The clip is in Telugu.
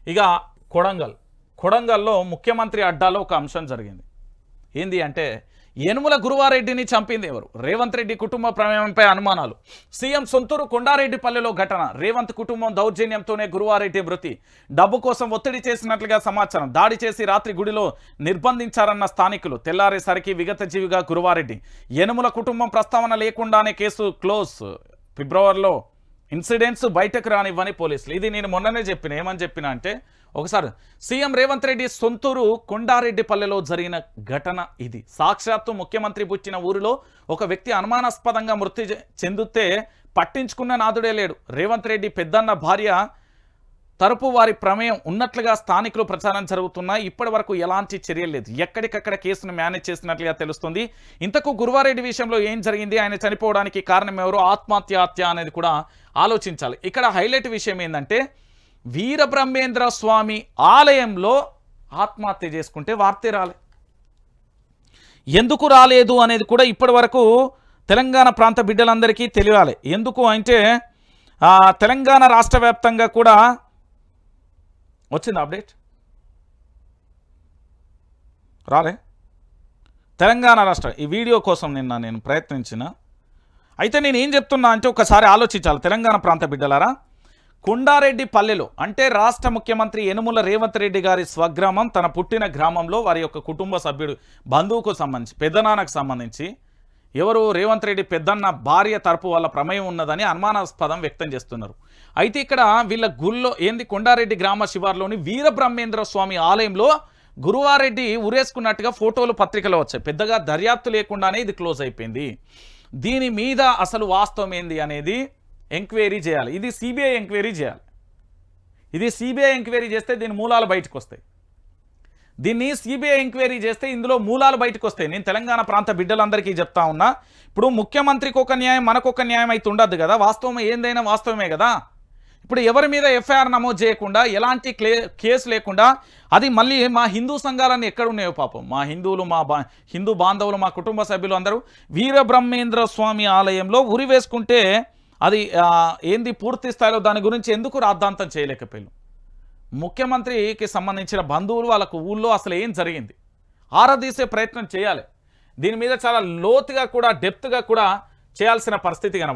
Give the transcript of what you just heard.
ఇక కొడంగల్లో ముఖ్యమంత్రి అడ్డాలో ఒక అంశం జరిగింది. ఏంది అంటే యనుమల గురువారెడ్డిని చంపింది ఎవరు? రేవంత్ రెడ్డి కుటుంబ ప్రమేయంపై అనుమానాలు. సీఎం సొంతూరు కొండారెడ్డిపల్లెలో ఘటన. రేవంత్ కుటుంబం దౌర్జన్యంతోనే గురువారెడ్డి మృతి. డబ్బు కోసం ఒత్తిడి చేసినట్లుగా సమాచారం. దాడి చేసి రాత్రి గుడిలో నిర్బంధించారన్న స్థానికులు. తెల్లారేసరికి విగతజీవిగా గురువారెడ్డి. యనుమల కుటుంబం ప్రస్తావన లేకుండానే కేసు క్లోజ్. ఫిబ్రవరిలో ఇన్సిడెంట్స్ బయటకు రానివ్వని పోలీసులు. ఇది నేను మొన్ననే చెప్పిన. ఏమని చెప్పిన అంటే ఒకసారి సీఎం రేవంత్ రెడ్డి సొంతూరు కొండారెడ్డిపల్లెలో జరిగిన ఘటన ఇది. సాక్షాత్తు ముఖ్యమంత్రి పుట్టిన ఊరిలో ఒక వ్యక్తి అనుమానాస్పదంగా మృతి చెందితే పట్టించుకున్న నాదుడే లేడు. రేవంత్ రెడ్డి పెద్దన్న భార్య తరపు వారి ప్రమేయం ఉన్నట్లుగా స్థానికులు ప్రచారం జరుగుతున్నా ఇప్పటి వరకు ఎలాంటి చర్యలు లేదు. ఎక్కడికక్కడ కేసును మేనేజ్ చేసినట్లుగా తెలుస్తుంది. ఇంతకు గురువారెడ్డి విషయంలో ఏం జరిగింది, ఆయన చనిపోవడానికి కారణం ఎవరు, ఆత్మహత్య అనేది కూడా ఆలోచించాలి. ఇక్కడ హైలైట్ విషయం ఏంటంటే వీరబ్రహ్మేంద్ర స్వామి ఆలయంలో ఆత్మహత్య చేసుకుంటే వార్తే రాలే. ఎందుకు రాలేదు అనేది కూడా ఇప్పటి వరకు తెలంగాణ ప్రాంత బిడ్డలందరికీ తెలియాలి. ఎందుకు అంటే తెలంగాణ రాష్ట్ర వ్యాప్తంగా కూడా వచ్చింది అప్డేట్ రాలే. తెలంగాణ రాష్ట్ర ఈ వీడియో కోసం నేను ప్రయత్నించిన. అయితే నేను ఏం చెప్తున్నా అంటే ఒకసారి ఆలోచించాలి తెలంగాణ ప్రాంత బిడ్డలారా. కొండారెడ్డిపల్లెలో అంటే రాష్ట్ర ముఖ్యమంత్రి యనుమల రేవంత్ రెడ్డి గారి స్వగ్రామం, తన పుట్టిన గ్రామంలో వారి యొక్క కుటుంబ సభ్యుడు బంధువుకు సంబంధించి పెద్దనాన్నకు సంబంధించి ఎవరు రేవంత్ రెడ్డి పెద్దన్న భార్య తరపు వాళ్ళ ప్రమేయం ఉన్నదని అనుమానాస్పదం వ్యక్తం చేస్తున్నారు. అయితే ఇక్కడ వీళ్ళ గుళ్ళో ఏంది కొండారెడ్డి గ్రామ శివార్లోని వీరబ్రహ్మేంద్ర స్వామి ఆలయంలో గురువారెడ్డి ఉరేసుకున్నట్టుగా ఫోటోలు పత్రికలో వచ్చాయి. పెద్దగా దర్యాప్తు లేకుండానే ఇది క్లోజ్ అయిపోయింది. దీని మీద అసలు వాస్తవం ఏంది అనేది ఎంక్వైరీ చేయాలి. ఇది సిబిఐ ఎంక్వైరీ చేయాలి. ఇది సిబిఐ ఎంక్వైరీ చేస్తే దీని మూలాలు బయటకు వస్తాయి. దీన్ని సిబిఐ ఎంక్వైరీ చేస్తే ఇందులో మూలాలు బయటకు వస్తాయి. నేను తెలంగాణ ప్రాంత బిడ్డలందరికీ చెప్తా ఉన్నా. ఇప్పుడు ముఖ్యమంత్రికి ఒక న్యాయం, మనకొక న్యాయం అయితే ఉండదు కదా. వాస్తవం ఏందైనా వాస్తవమే కదా. ఇప్పుడు ఎవరి మీద ఎఫ్ఐఆర్ నమోదు చేయకుండా ఎలాంటి కేసు లేకుండా అది మళ్ళీ మా హిందూ సంఘాలన్నీ ఎక్కడున్నాయో పాపం మా హిందువులు, మా హిందూ బాంధవులు, మా కుటుంబ సభ్యులు అందరూ వీరబ్రహ్మేంద్ర స్వామి ఆలయంలో ఉరి వేసుకుంటే అది ఏంది పూర్తి స్థాయిలో దాని గురించి ఎందుకు రాద్ధాంతం చేయలేకపోయారు? ముఖ్యమంత్రికి సంబంధించిన బంధువులు వాళ్ళకు ఊళ్ళో అసలు ఏం జరిగింది ఆరాధీసే ప్రయత్నం చేయాలి. దీని మీద చాలా లోతుగా కూడా డెప్త్గా కూడా చేయాల్సిన పరిస్థితి కనబడుతుంది.